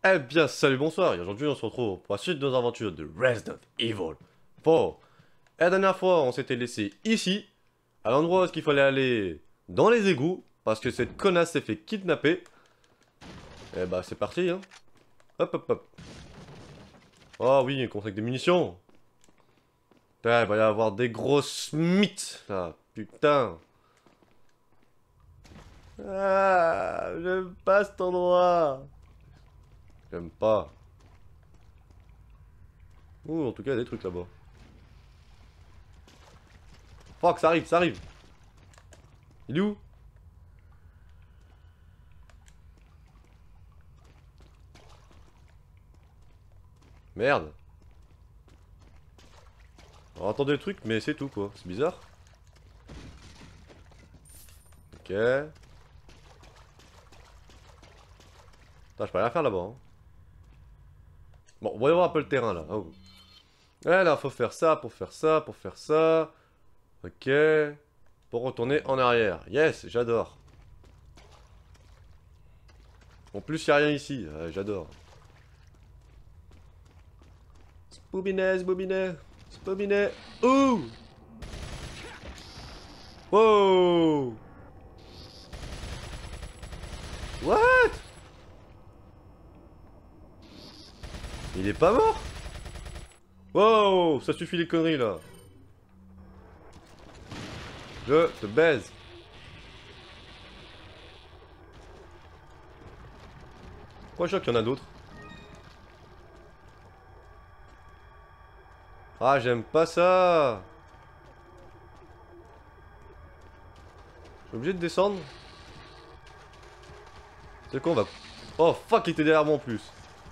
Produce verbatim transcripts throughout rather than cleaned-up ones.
Eh bien, salut, bonsoir, et aujourd'hui on se retrouve pour la suite de nos aventures de Resident Evil quatre. Et la dernière fois, on s'était laissé ici, à l'endroit où il fallait aller dans les égouts, parce que cette connasse s'est fait kidnapper. Et bah, c'est parti, hein. Hop, hop, hop. Oh oui, un contre avec des munitions. Putain, il va y avoir des grosses mythes, là, putain. Ah, j'aime pas cet endroit. J'aime pas. Ouh, en tout cas, il y a des trucs là-bas. Fuck, ça arrive, ça arrive. Il est où? Merde. On entendait le truc, mais c'est tout quoi. C'est bizarre. Ok. Putain, je peux rien faire là-bas. Hein. Bon, voyons voir un peu le terrain là. Oh. Ouais, là, faut faire ça, pour faire ça, pour faire ça. Ok. Pour retourner en arrière. Yes, j'adore. En plus, y a rien ici. Ouais, j'adore. Boubinet, boubinet. Boubinet. Ouh! Wow! What? Il est pas mort? Wow! Ça suffit les conneries là. Je te baise. Pourquoi je crois qu'il y en a d'autres? Ah, j'aime pas ça. Je suis obligé de descendre. C'est quoi, on va... Oh, fuck, il était derrière moi en plus.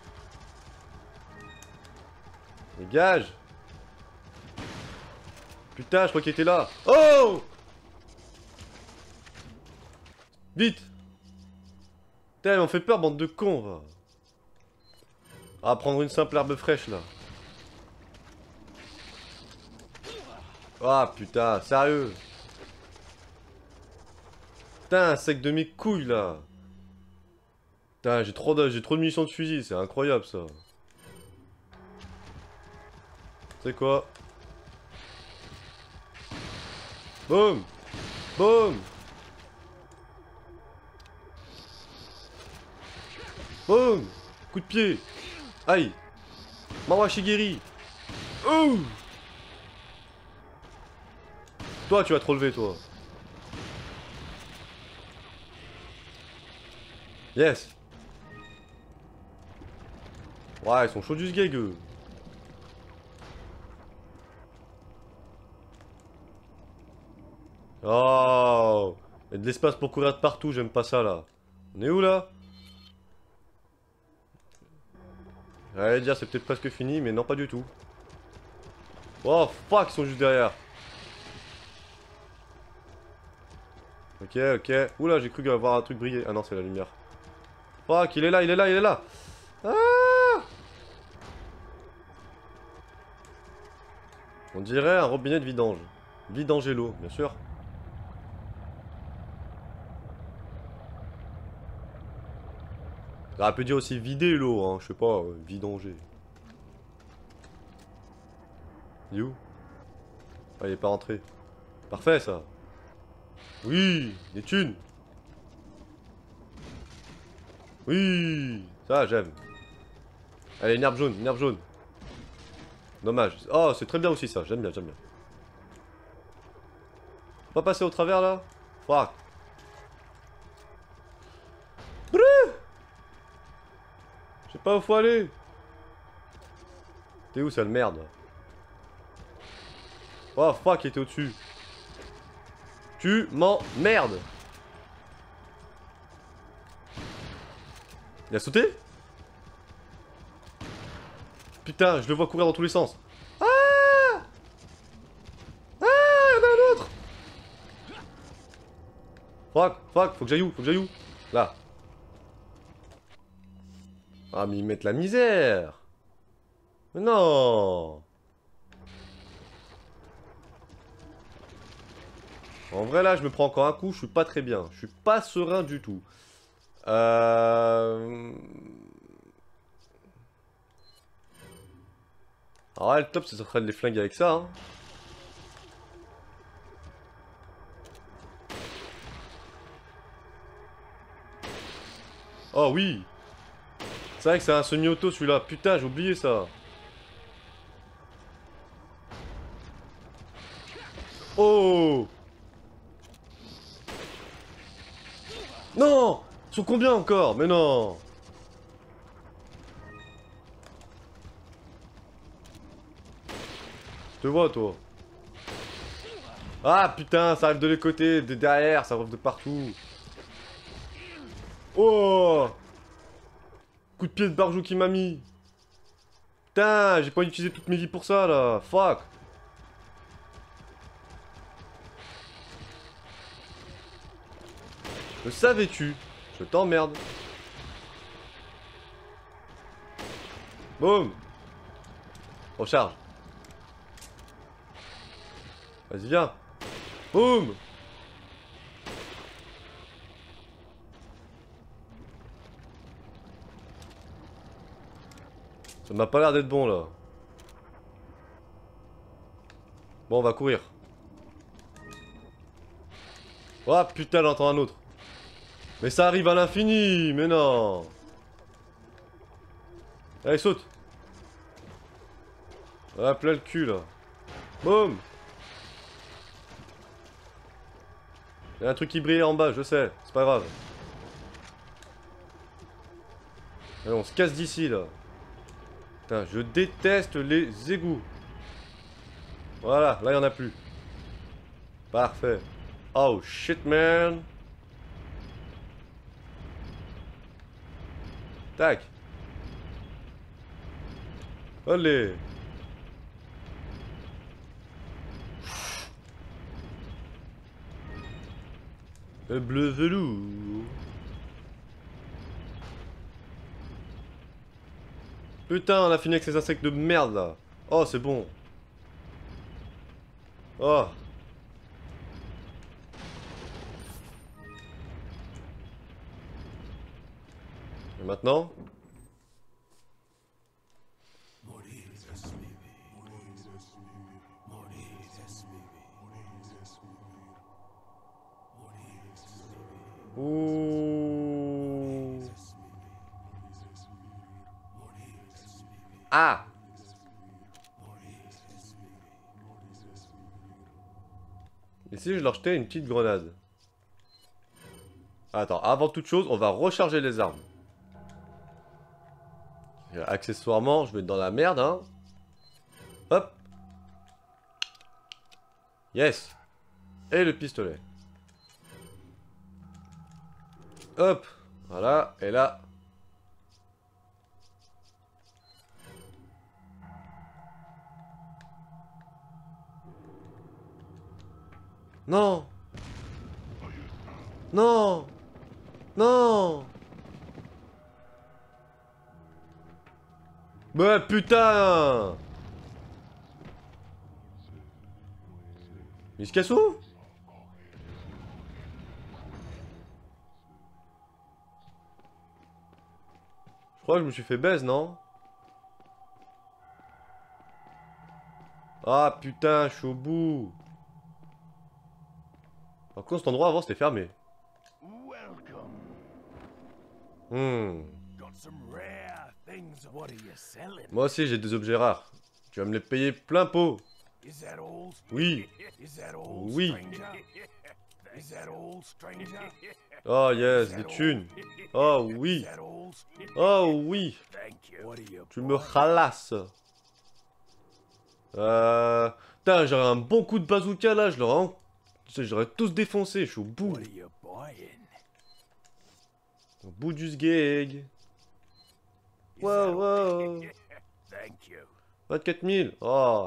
Dégage. Putain, je crois qu'il était là. Oh! Vite. Putain, on fait peur, bande de cons, va. Ah, prendre une simple herbe fraîche, là. Ah, putain, sérieux. Putain, un sec de mes couilles, là. Putain, j'ai trop, de... j'ai trop de munitions de fusil, c'est incroyable, ça. C'est quoi? Boum! Boum! Boum! Coup de pied! Aïe! Mawa Shigeri! Ouh! Toi, tu vas te relever, toi. Yes! Ouais, ils sont chauds du sgeg, eux. Oh! Il y a de l'espace pour courir de partout, j'aime pas ça, là. On est où, là? J'allais dire, c'est peut-être presque fini, mais non, pas du tout. Oh, fuck, ils sont juste derrière. Ok, ok. Oula, j'ai cru avoir un truc briller. Ah non, c'est la lumière. Fuck, il est là, il est là, il est là. Ah! On dirait un robinet de vidange. Vidanger l'eau, bien sûr. Ça peut dire aussi vider l'eau, hein, je sais pas, euh, vidanger. Il est où? Ah, il est pas rentré. Parfait, ça. Oui, des thunes. Oui, ça, j'aime. Allez, une herbe jaune, une herbe jaune. Dommage. Oh, c'est très bien aussi, ça. J'aime bien, j'aime bien. Pas passer au travers, là? Fuck. Je sais pas où faut aller. T'es où, sale merde? Oh, fuck, il était au-dessus. Tu m'emmerdes. Il a sauté? Putain, je le vois courir dans tous les sens. Ah! Ah, il y en a un autre. Fuck, fuck, faut que j'aille où? Faut que j'aille où? Là. Ah, mais ils mettent la misère. Mais non. En vrai, là, je me prends encore un coup, je suis pas très bien. Je suis pas serein du tout. Euh... Alors là, le top, c'est serait de les flinguer avec ça, hein. Oh oui. C'est vrai que c'est un semi-auto celui-là. Putain, j'ai oublié ça. Oh. Non. Ils sont combien encore? Mais non. Je te vois, toi. Ah putain, ça arrive de les côtés, de derrière, ça arrive de partout. Oh. Coup de pied de barjou qui m'a mis. Putain, j'ai pas utilisé toute mes vies pour ça là. Fuck. Le savais-tu? Je t'emmerde. Boum. Recharge. Vas-y, viens. Boum. Ça m'a pas l'air d'être bon là. Bon, on va courir. Oh putain, j'entends un autre. Mais ça arrive à l'infini, mais non. Allez, saute. Hop là le cul là. Boum. Il y a un truc qui brille en bas, je sais. C'est pas grave. Allez, on se casse d'ici là. Putain, je déteste les égouts. Voilà, là il y en a plus. Parfait. Oh shit man. Tac. Allez. Le bleu velours. Putain, on a fini avec ces insectes de merde là. Oh, c'est bon. Oh. Et maintenant? Ouh. Ah. Et si je leur jetais une petite grenade? Attends, avant toute chose, on va recharger les armes. Accessoirement, je vais être dans la merde, hein. Hop. Yes. Et le pistolet. Hop. Voilà. Et là. Non. Non. Non. Bah putain. Il se casse où? Je crois que je me suis fait baise, non? Ah putain, je suis au bout. Par contre, cet endroit avant c'était fermé. Hmm. Moi aussi j'ai des objets rares. Tu vas me les payer plein pot. Oui. Oui. Oh yes, des thunes. Oh oui. Oh oui. Tu me ralasses. Euh... Putain, j'aurais un bon coup de bazooka là, je l'aurais en... J'aurais tous défoncé, je suis au bout. Au bout du sgeg. Wow, wow. vingt-quatre mille. Oh.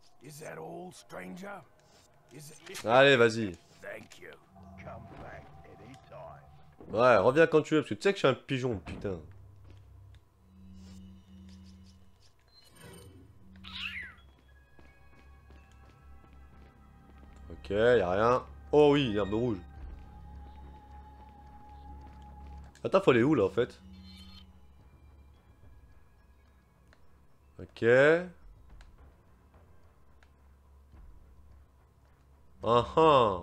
Allez, vas-y. Ouais, reviens quand tu veux, parce que tu sais que je suis un pigeon, putain. Ok, y'a rien. Oh oui, herbe rouge. Attends, faut aller où là en fait? Ok. Ah ah.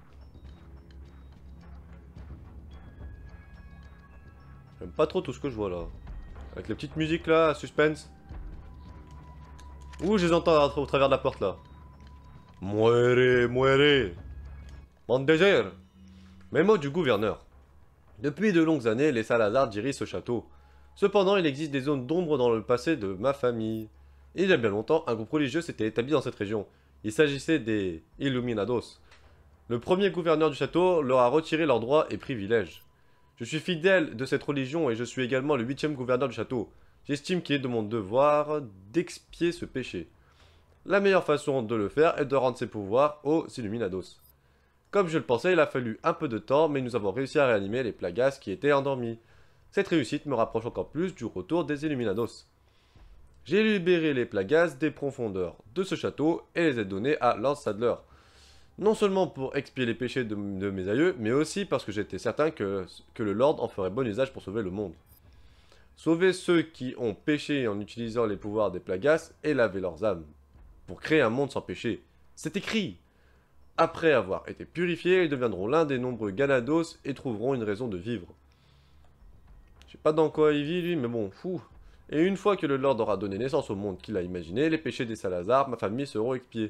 J'aime pas trop tout ce que je vois là. Avec les petites musiques là, suspense. Ouh, je les entends au travers de la porte là. Muere, muere. Mon désir. Mémo du gouverneur. Depuis de longues années, les Salazar dirigent ce château. Cependant, il existe des zones d'ombre dans le passé de ma famille. Il y a bien longtemps, un groupe religieux s'était établi dans cette région. Il s'agissait des Illuminados. Le premier gouverneur du château leur a retiré leurs droits et privilèges. Je suis fidèle de cette religion et je suis également le huitième gouverneur du château. J'estime qu'il est de mon devoir d'expier ce péché. La meilleure façon de le faire est de rendre ses pouvoirs aux Illuminados. Comme je le pensais, il a fallu un peu de temps, mais nous avons réussi à réanimer les Plagas qui étaient endormis. Cette réussite me rapproche encore plus du retour des Illuminados. J'ai libéré les Plagas des profondeurs de ce château et les ai donnés à Lord Sadler. Non seulement pour expier les péchés de, de mes aïeux, mais aussi parce que j'étais certain que, que le Lord en ferait bon usage pour sauver le monde. Sauver ceux qui ont péché en utilisant les pouvoirs des Plagas et laver leurs âmes. Pour créer un monde sans péché. C'est écrit. Après avoir été purifiés, ils deviendront l'un des nombreux Ganados et trouveront une raison de vivre. Je sais pas dans quoi il vit lui, mais bon, fou. Et une fois que le Lord aura donné naissance au monde qu'il a imaginé, les péchés des Salazar, ma famille seront expiés.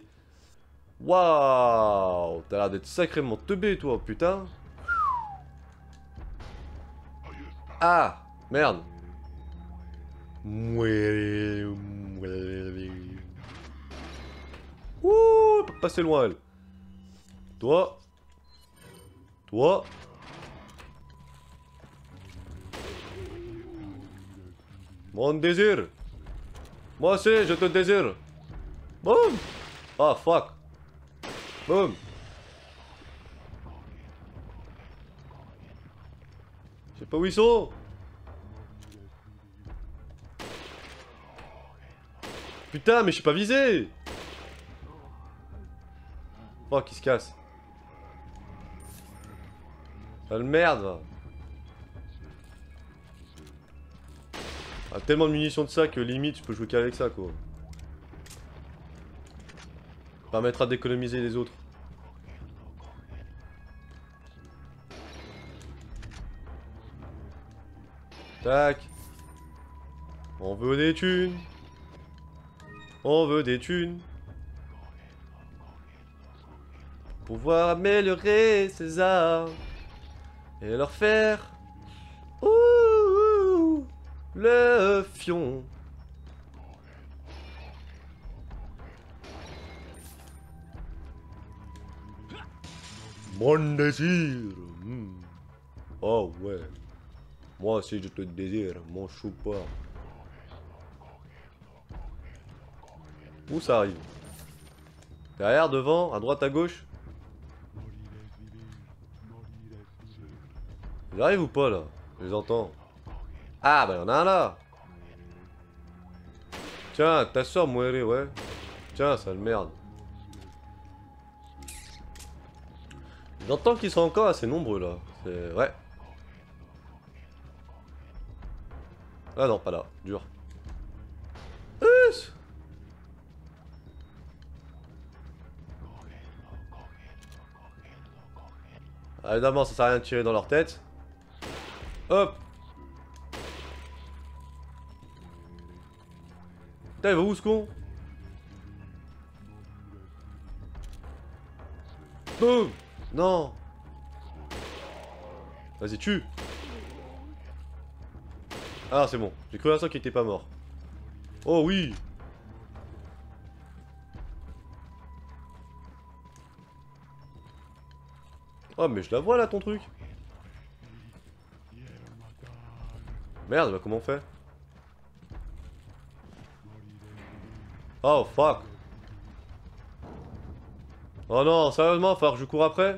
Waouh, t'as l'air d'être sacrément teubé toi, putain. Ah, merde. Ouh, elle peut passer loin elle. Toi. Toi. Mon désir. Moi aussi, je te désire. Boum. Ah, fuck. Boum. Je sais pas où ils sont. Putain, mais je suis pas visé. Fuck, il se casse. Sale merde. Ah, tellement de munitions de ça que limite je peux jouer qu'avec ça quoi. Ça permettra d'économiser les autres. Tac. On veut des thunes. On veut des thunes. Pouvoir améliorer ses armes. Et leur faire. Ouh, le fion. Mon désir. Hmm. Oh ouais. Moi aussi je te désire, mon choupa. Où ça arrive? Derrière, devant, à droite, à gauche? Ils arrivent ou pas là? Je les entends. Ah bah y'en a un là. Tiens, ta soeur mourrait, ouais. Tiens, sale merde. J'entends qu'ils sont encore assez nombreux là. C'est... Ouais. Ah non, pas là. Dur. Us. Ah, évidemment, ça sert à rien de tirer dans leur tête. Hop. Putain, il va où ce con? Boum. Non. Vas-y, tue. Ah, c'est bon. J'ai cru à ça qu'il était pas mort. Oh oui. Oh, mais je la vois là, ton truc. Merde, bah comment on fait? Oh, fuck. Oh non, sérieusement, il va falloir que je cours après?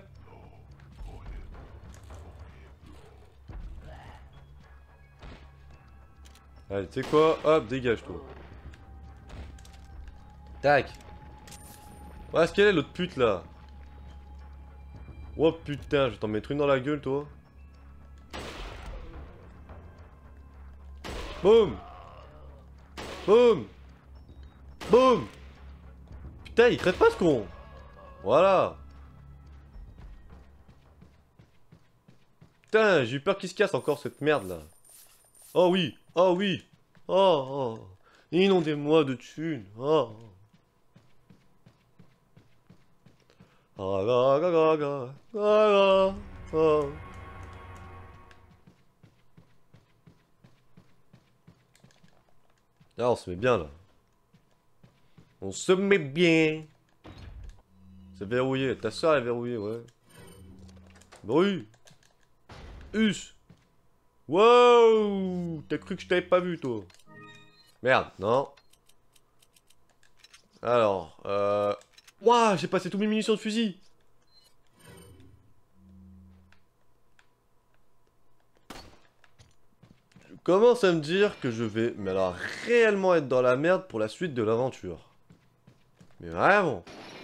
Allez, tu sais quoi? Hop, dégage-toi. Tac. Ouais, est-ce qu'elle est l'autre pute là? Oh putain, je vais t'en mettre une dans la gueule, toi. Boum. Boum. Boum. Putain, il crève pas ce con. Voilà. Putain, j'ai eu peur qu'il se casse encore cette merde là. Oh oui, oh oui. Oh, oh. Inondez-moi de thunes. Oh. Ah, ga, ga, ga, ga, ga, ga, oh. Là, on se met bien là. On se met bien. C'est verrouillé. Ta soeur est verrouillée, ouais. Bruit. Us. Wow. T'as cru que je t'avais pas vu, toi? Merde, non. Alors, euh... Ouah, j'ai passé toutes mes munitions de fusil. Je commence à me dire que je vais, mais alors, réellement être dans la merde pour la suite de l'aventure. Mais vraiment.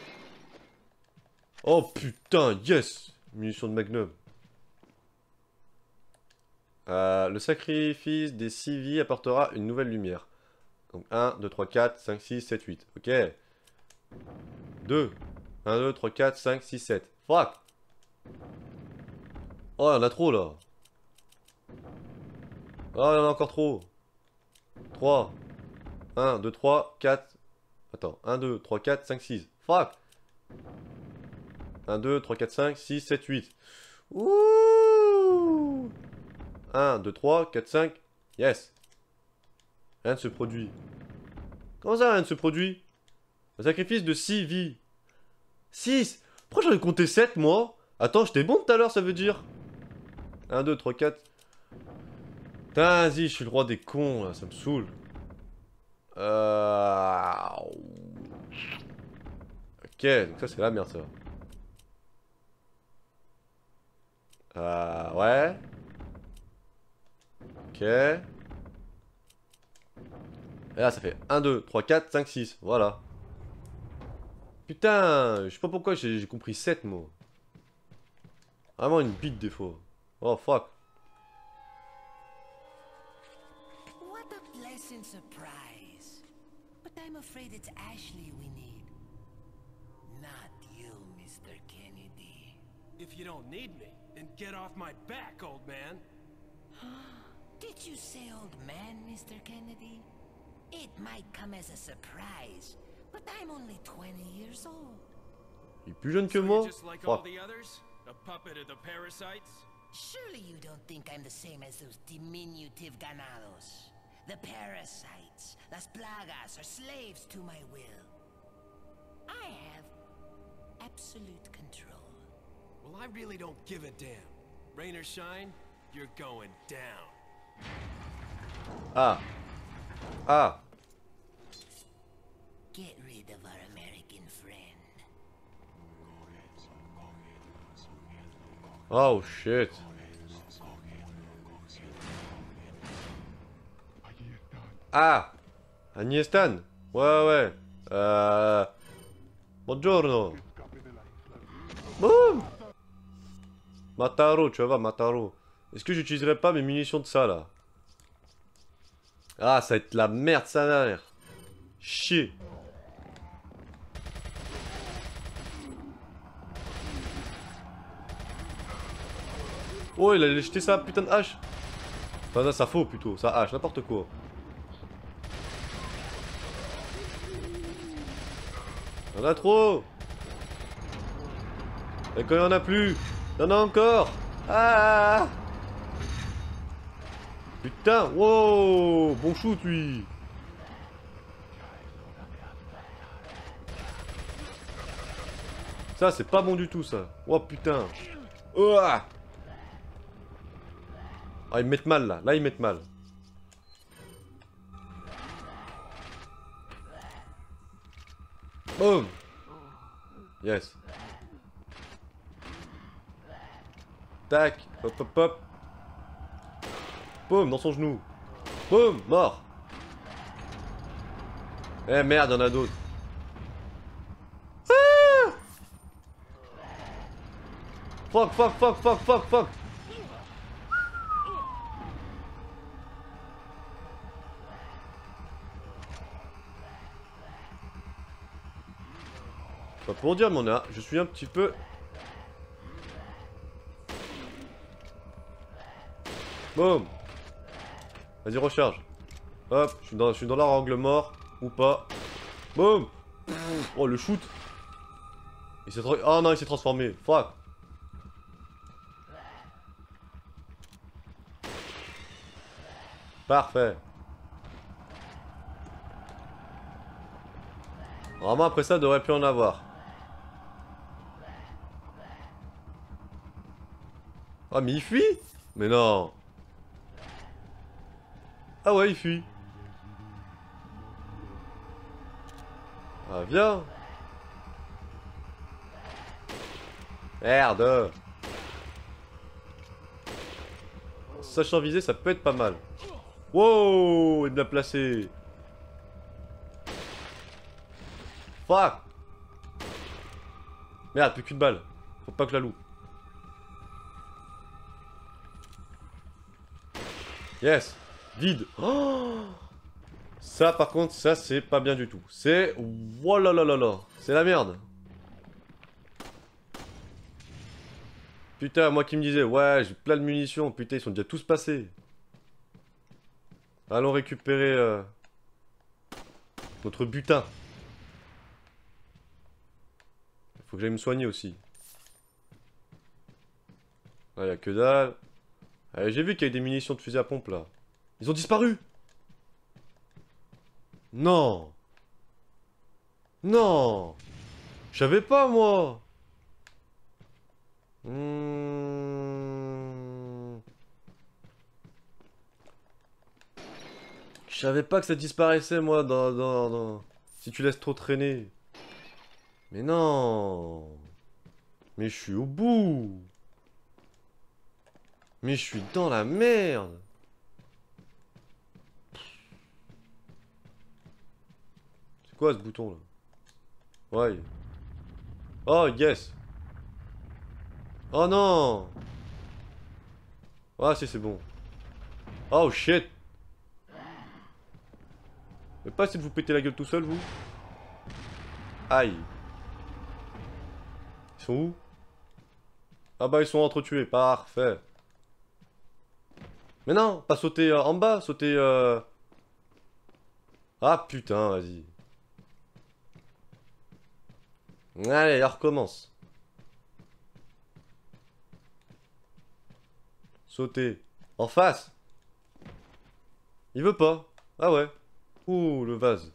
Oh putain, yes. Munitions de Magnum. Euh, le sacrifice des six vies apportera une nouvelle lumière. Donc un, deux, trois, quatre, cinq, six, sept, huit. Ok. deux. un, deux, trois, quatre, cinq, six, sept. Fuck. Oh, il y en a trop là. Oh, il y en a encore trop. trois. un, deux, trois, quatre. Attends. un, deux, trois, quatre, cinq, six. Fuck. un, deux, trois, quatre, cinq, six, sept, huit. Ouh. un, deux, trois, quatre, cinq. Yes. Rien ne se produit. Comment ça, rien ne se produit? Un sacrifice de six vies. six. Pourquoi j'en ai compté sept, moi? Attends, j'étais bon tout à l'heure, ça veut dire. un, deux, trois, quatre. Putain, vas-y, je suis le roi des cons, là, ça me saoule. Euh... Ok, donc ça, c'est la merde, ça. Euh... Ouais. Ok. Et là, ça fait un, deux, trois, quatre, cinq, six. Voilà. Putain, je sais pas pourquoi j'ai compris sept mots. Vraiment une bite des fois. Oh fuck. What a pleasant surprise. But I'm afraid it's Ashley we need. Not you, Mister Kennedy. If you don't need me, then get off my back, old man. Did you say old man, Mister Kennedy? It might come as a surprise, but I'm only twenty years old. Il est plus jeune que So moi. you're just like all Fuck. the others? A puppet of the parasites? Surely you don't think I'm the same as those diminutive ganados. The parasites, las plagas, are slaves to my will. I have absolute control. Well, I really don't give a damn. Rain or shine, you're going down. Ah. Ah. Get rid of our American friend. Oh shit. Ah. Agniestan. Ouais ouais. Euh. Buongiorno. Boum. Mataro, tu vas voir, Mataro. Est-ce que j'utiliserai pas mes munitions de ça là? Ah, ça va être la merde, ça n'a l'air. Chier. Oh, il allait jeter sa putain de hache. Enfin, ça, ça faux plutôt, ça hache, n'importe quoi. Il y en a trop. Et quand il y en a plus, il y en a encore. Ah. Putain, wow, bon shoot lui. Ça, c'est pas bon du tout, ça. Oh putain. Oh. Ah, ils me mettent mal là, là ils mettent mal. Boum. Yes. Tac, hop hop hop. Boum, dans son genou. Boum, mort. Eh merde, y'en a d'autres. Ah. Fuck, fuck, fuck, fuck, fuck, fuck. Pas pour dire, mais on a, je suis un petit peu... Boum. Vas-y, recharge. Hop, je suis dans, je suis dans leur angle mort. Ou pas. Boum. Oh, le shoot. Il s'est tra... Oh non, il s'est transformé. Fuck. Parfait. Vraiment, après ça, devrait plus en avoir. Ah, mais il fuit? Mais non. Ah ouais, il fuit. Ah, viens. Merde. Sachant viser, ça peut être pas mal. Wow, il est bien placé. Fuck. Merde, plus qu'une balle. Faut pas que je la loupe. Yes. Vide. Oh, ça, par contre, ça, c'est pas bien du tout. C'est... Oh là là là là. C'est la merde. Putain, moi qui me disais, ouais, j'ai plein de munitions. Putain, ils sont déjà tous passés. Allons récupérer euh, notre butin. Faut que j'aille me soigner aussi. Ah, y'a que dalle. Ah, j'ai vu qu'il y avait des munitions de fusil à pompe là. Ils ont disparu. Non. Non. Je savais pas moi. Hmm. Je savais pas que ça disparaissait moi dans, dans, dans... Si tu laisses trop traîner. Mais non. Mais je suis au bout. Mais je suis dans la merde. C'est quoi ce bouton là? Ouais. Oh yes. Oh non. Ah si c'est bon. Oh shit. Mais pas essayer de vous péter la gueule tout seul vous. Aïe. Ils sont où? Ah bah ils sont entretués, parfait. Mais non, pas sauter euh, en bas, sauter... Euh... Ah putain, vas-y. Allez, on recommence. Sauter. En face. Il veut pas. Ah ouais. Ouh, le vase.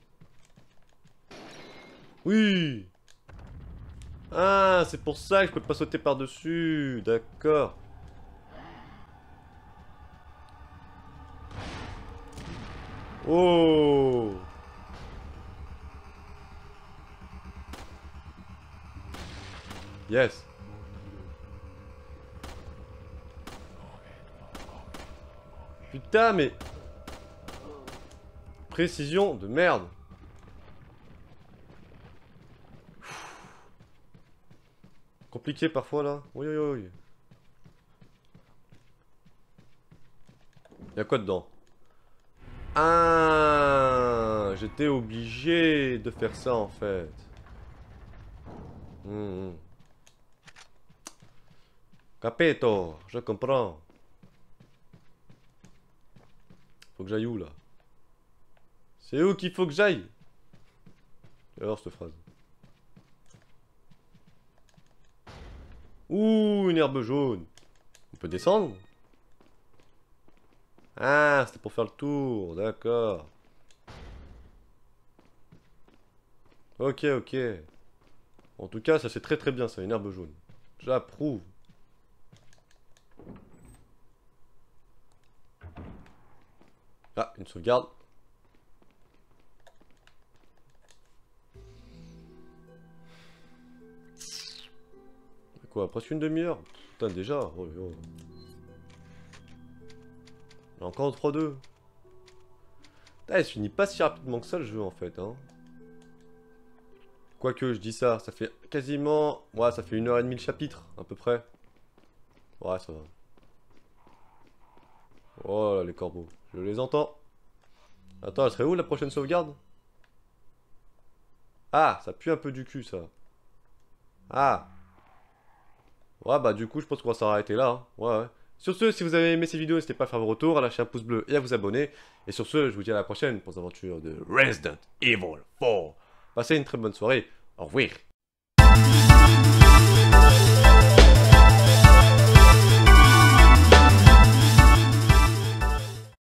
Oui. Ah, c'est pour ça que je peux pas sauter par-dessus. D'accord. Oh. Yes. Putain, mais... Précision de merde. Compliqué parfois là. Oui, oui, oui. Y'a quoi dedans? Ah, j'étais obligé de faire ça en fait. Mmh. Capito, je comprends. Faut que j'aille où là? C'est où qu'il faut que j'aille? Alors cette phrase. Ouh, une herbe jaune. On peut descendre? Ah, c'était pour faire le tour, d'accord. Ok, ok. En tout cas, ça c'est très très bien ça, une herbe jaune. J'approuve. Ah, une sauvegarde. Quoi, presque une demi-heure? Putain, déjà. Oh, oh. Il y a encore trois deux. Ah, il se finit pas si rapidement que ça le jeu en fait. Hein. Quoique, je dis ça, ça fait quasiment... Ouais, ça fait une heure et demie le chapitre, à peu près. Ouais, ça va. Oh là, les corbeaux. Je les entends. Attends, elle serait où la prochaine sauvegarde? Ah, ça pue un peu du cul, ça. Ah. Ouais, bah du coup, je pense qu'on va s'arrêter là. Hein. Ouais, ouais. Sur ce, si vous avez aimé ces vidéos, n'hésitez pas à faire vos retours, à lâcher un pouce bleu et à vous abonner. Et sur ce, je vous dis à la prochaine pour les aventures de Resident Evil quatre. Passez une très bonne soirée. Au revoir.